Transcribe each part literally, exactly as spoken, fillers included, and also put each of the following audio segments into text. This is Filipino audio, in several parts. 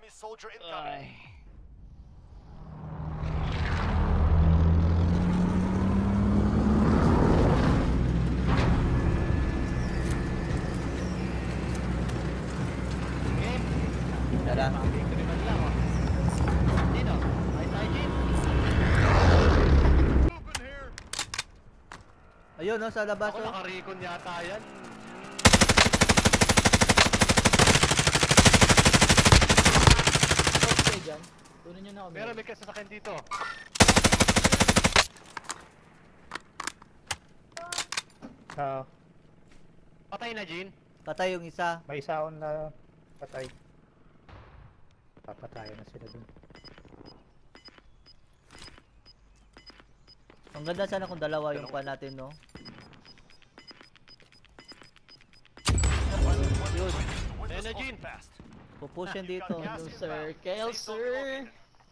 Enemy soldier incoming. Tara. Dino, ay tayo Jin. Ayun, no, sa labas. Ako Oh. naka-recon yata yan. Okay dyan. Kunin nyo na ako. Pero may kasasakyan dito. Ah, Patay na Jin. Patay yung isa. may isa akong na patay. Papatayan na sila dun. Ang ganda sana kung dalawa yung pa natin, no? Yun. Ayan na Jin. Pupush yan dito. Hello sir. Kale sir.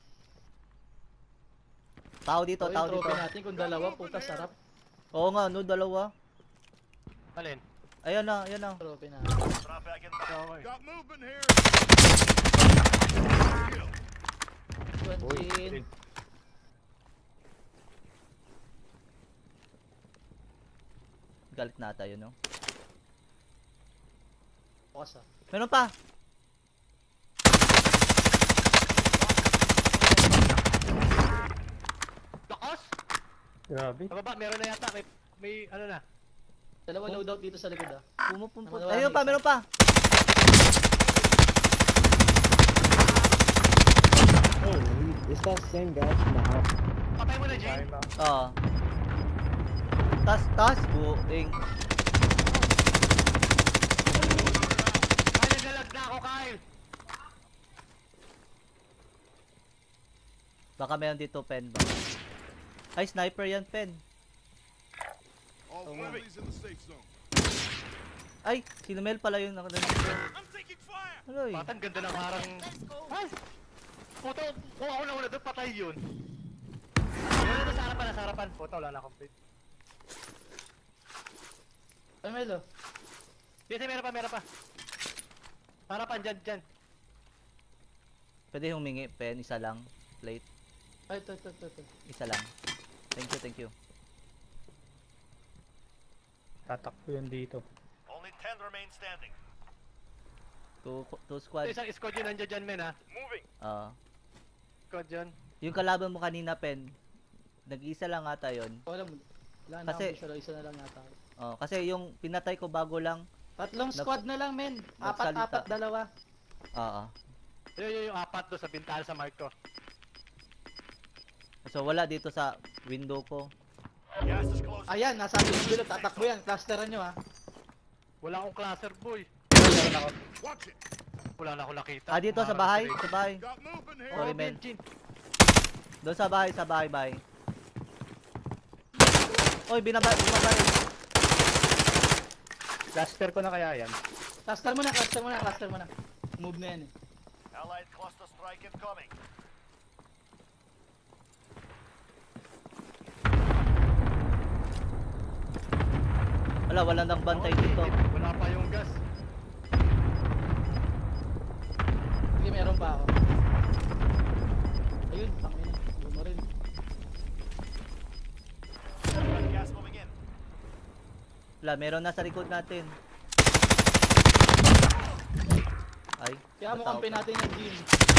Tao dito, Ito tao yung dito. trophy natin kung dalawa. Puta sarap. Oo nga, no, dalawa. Alin? Ayan na, ayan na. Trophy natin. Drop back in back. Okay. Got movement here. Twenty. Galit na tayo, no? Bukas ah. Meron pa! Lakas! Grabe. Sa baba, meron na yata. May, may ano na. Dalawa loadout dito sa likod ah. Pumupumpun. Naman Ayun pa, isa. meron pa! Hey, is that same guy from the house? Patay mo na Jin. Tayo na. Oo. Tas, tas, buing. Kyle, nagalag na ako Kyle. Baka meron dito pen ba? Ay, sniper yan, pen. All friendlies in the safe zone. Ay, si Mel pala yung nakadali dito. I'm taking fire. Aloy. Patan, ganda ng harang. Ay! Puto, kung ako nauna doon, patay yun. Wala na sa harapan, nasa harapan. Puto, wala na complete. Ay Melo. Yes, meron pa, meron pa. Sa harapan, dyan, dyan. Pwede humingi, pen, isa lang. Plate, Ay ito ito ito. ito. isa lang. Thank you, thank you. Tatakbo yan dito. Only ten remain standing. Two, two Ito squad. isang squad yun, nandiyan dyan, men ha. Moving. Ah. Squad yun. Yung kalaban mo kanina, pen. Nag-isa lang ata yun. Wala mo. Wala na Kasi- ako visual. Isa na lang yata. Oh, kasi yung pinatay ko bago lang. Tatlong Nag- squad na lang men. Apat nagsalita. apat dalawa. Oo. Yun, yun, yung apat doon sa bintana sa mark ko. So wala dito sa window ko. Gas is closing. Ayan, nasa ating bilo. Tatakbo yan. Clusteran nyo ha. Wala akong cluster, boy. Meron ako. Watch it. Wala na akong nakita. Ah, dito sa bahay, sa bahay. Got movement here. Sorry, Oh, men. Jin. Doon sa bahay, sa bahay, bahay. Oy, binaba, binaba. Cluster ko na kaya yan. Cluster mo na, cluster mo na, cluster mo na. Move na yan eh. Allied cluster strike incoming. Wala, wala nang bantay dito. Wala pa yung gas. Sige, meron pa ako. Ayun, tangin na. Doon mo rin. Got gas moving in. Wala, meron na sa likod natin. Ay, Kaya mo natao kampi pa. natin yung gym.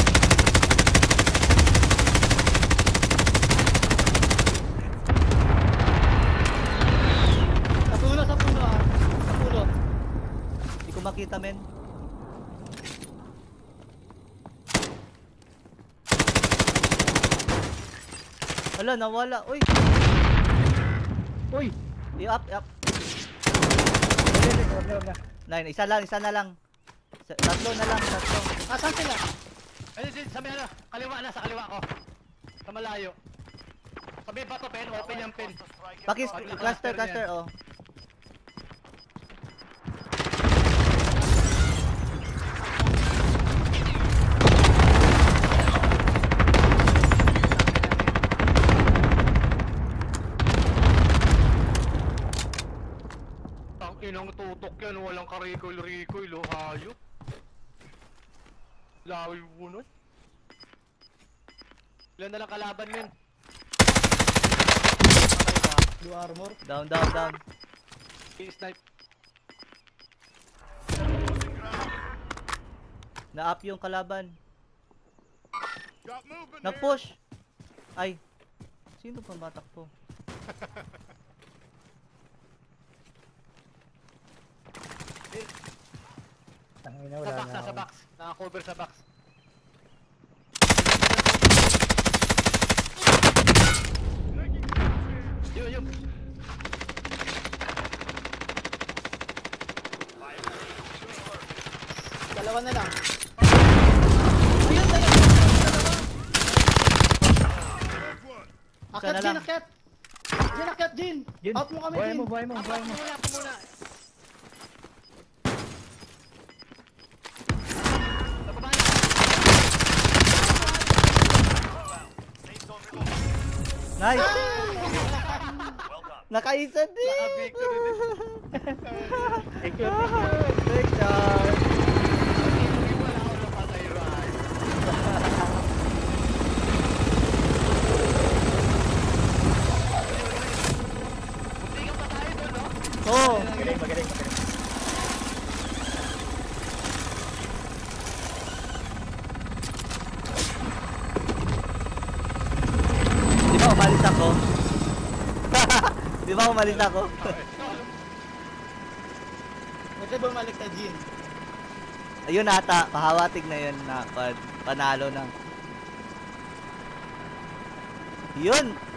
Sa puno, sa puno ah. Sa puno. Hindi ko makita, men. Wala, nawala. Uy! Uy! I-up, i-up. Hindi, hindi, wag na, wag na. Nine, isa lang, isa na lang. Sa- Tatlo na lang, tatlo. Asan sila? Ayun, Jin, sa may ano, kaliwa na, sa kaliwa ko. Sa malayo. Sabi ba to, pen? Open yung pen. Cluster strike Pakis, incoming. cluster, cluster, oh. Ang inang tutok yan, walang ka-recoil-recoil, oh, hayop. Lawi bunot. Ilan na lang kalaban yun? Patay ba? Blue armor. Down, down, down. I-snipe. Na-up yung kalaban. Got movement here. Nag-push. Ay. Sino pa batak po? Tangina, Sa wala box, na nasa ako. box. Naka-cover sa box. Yun, yun. Dalawa na lang. There's one. Akyat, na Jin, lang. akyat! Jin, akyat, Jin! Jin, Out mo kami, buhay Jin! mo, buhay mo, Ako buhay mo. muna, ako muna. Sa baba na. Nice! Nakaisa din! Naka-victory din. Thank you, thank you. Great job! Hindi wala ako napatay, Ryan. Hindi ka patay doon, no? Oh! Magaling, magaling, magaling. Di ba umalis ako? Di ba umalis ako? Pwede bumalik ka, Jin. Ayun ata, pahawatig na yun na pan- panalo na. Yun!